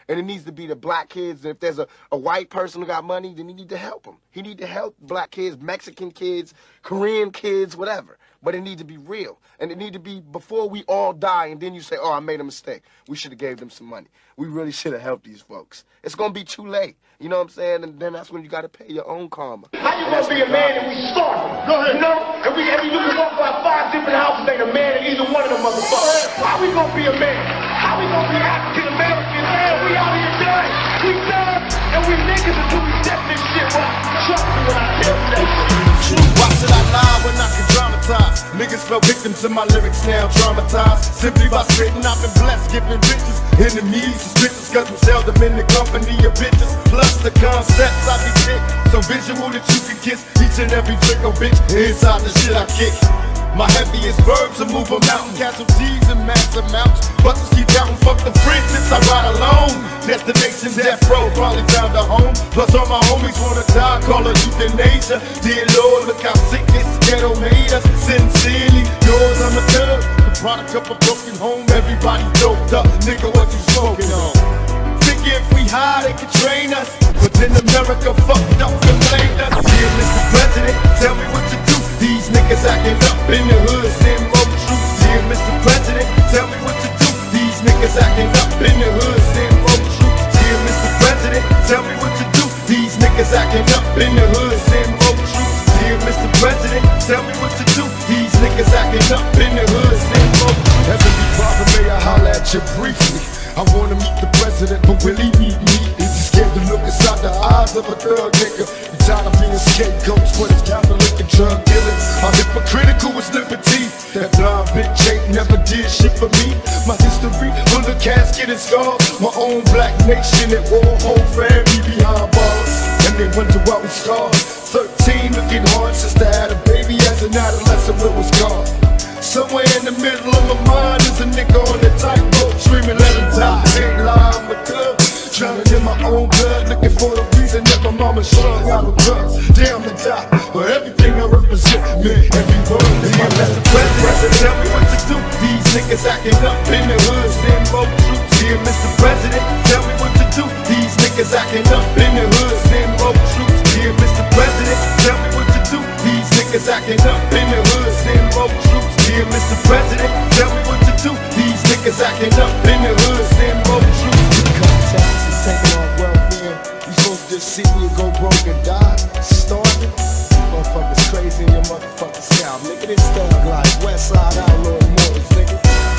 And it needs to be the black kids. And if there's a white person who got money, then he need to help them. He need to help black kids, Mexican kids, Korean kids, whatever. But it need to be real. And it need to be before we all die and then you say, oh, I made a mistake. We should have gave them some money. We really should have helped these folks. It's going to be too late. You know what I'm saying? And then that's when you got to pay your own karma. How you going to be a man and we starving? Go ahead. You know? And you can walk by 5 different houses, ain't a man in either one of them motherfuckers. How we going to be a man? How we going to be African American? Man, we out here done. We done. And we niggas until we step this shit right. Trust me when I tell you that shit. Why should I lie when I can dramatize? Niggas fell victim to my lyrics, now traumatized. Simply by spitting, I've been blessed, giving bitches enemies, suspicious, cause we seldom in the company of bitches. Plus the concepts I be sick, so visual that you can kiss each and every trick or bitch inside the shit I kick. My heaviest verbs will move a mountain, casualties in mass amounts. Buses keep counting, fuck the friendships, I ride alone. Destination death row, probably found a home. Plus all my homies wanna die, call her euthanasia. Dear Lord, look how sick this ghetto made us. Sincerely, yours, I'm a thug. The product of a broken home, everybody doped up. Nigga, what you smoking on? Figure if we high, they can train us. But then America fucked up and blamed us. Dear Mr. President, tell me what to do. These niggas acting up in the hood, send more troops. Dear Mr. President, tell me what to do. These niggas acting up in the hood, send more troops. Dear Mr. President, tell me what to do. These niggas acting up in the hood, send more troops. Dear Mr. President, tell me what to do. These niggas acting up in the hood, send more troops. Heavenly Father, may I holler at you briefly. I wanna meet the president, but will he meet me? Is he scared to look inside the eyes of a thug nigga? He tired of being scapegoats for his Catholic and drug dealing. I'm hypocritical with liberty. That blind bitch ain't never did shit for me. My history full of casket and scars. My own black nation at war, whole family behind bars. And they wonder why we scarred. 13 looking hard, sister had a baby as an adolescent with was gone. Somewhere in the middle of my mind is a nigga on the tightrope, screaming let him die. Ain't lie, I'm a thug, drowning in my own blood, looking for the reason that my mama strung out of drugs. Damn the die, but everything I represent, man, every word is my last. The president, tell me what to do. These niggas acting up in the hood, send more troops. Dear Mr. President, tell me what to do. These niggas acting up in the hood, send more troops. Dear Mr. President, tell me what to do. These niggas acting up in the hood, send more troops. Dear Mr. President, tell me what to do. These niggas acting up in the hood, send more troops. You cut taxes, taking off welfare. You supposed to just see me go broke and die, starving. Motherfuckers crazy in your motherfucking scalp. Nigga, this thug life, Westside Outlaw Mortals, nigga.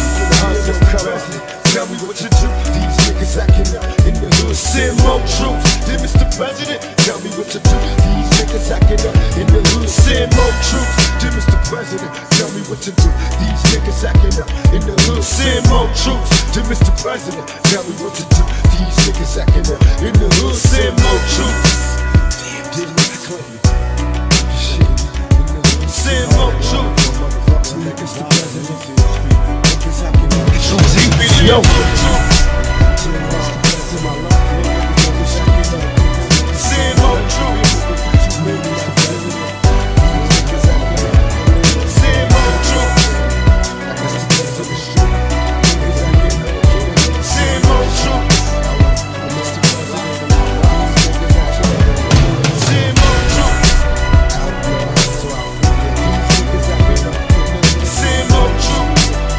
Mr. President, tell me what to do. These niggas acting up in the hood, send more troops. Dear Mr. President, tell me what to do. These niggas acting up in the hood, send more troops. Dear Mr. President, tell me what to do. These niggas acting up in the hood, send more troops. Dear Mr. President, tell me what to do. These niggas acting up in the hood, send more troops. Dear Mr. Clinton, shit, in the hood, send more troops. Mr. President, niggas acting up. Yo. Send more troops. Send more troops. Send more troops. Send more troops. Send more troops.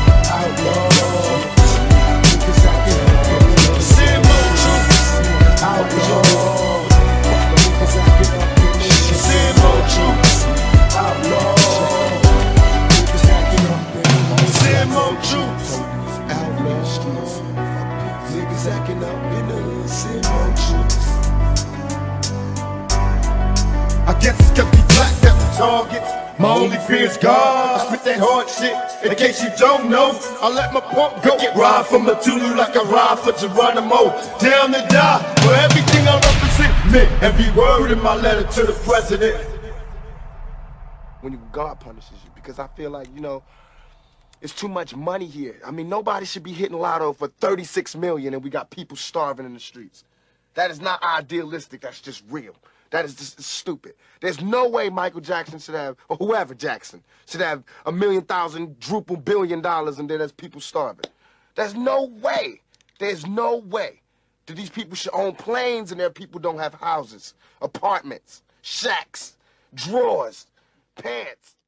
I guess it's cause we black that the targets. My only fear is God. I spit that hard shit. In case you don't know, I let my pump go. Ride from the Tulu like I ride for Geronimo. Down to die for everything I represent. Man, every word in my letter to the president. When God punishes you, because I feel like, you know, it's too much money here. I mean, nobody should be hitting lotto for 36 million and we got people starving in the streets. That is not idealistic, that's just real. That is just stupid. There's no way Michael Jackson should have, or whoever Jackson, should have $1,000,000 billion and then there's people starving. There's no way. There's no way. that these people should own planes and their people don't have houses, apartments, shacks, drawers, pants.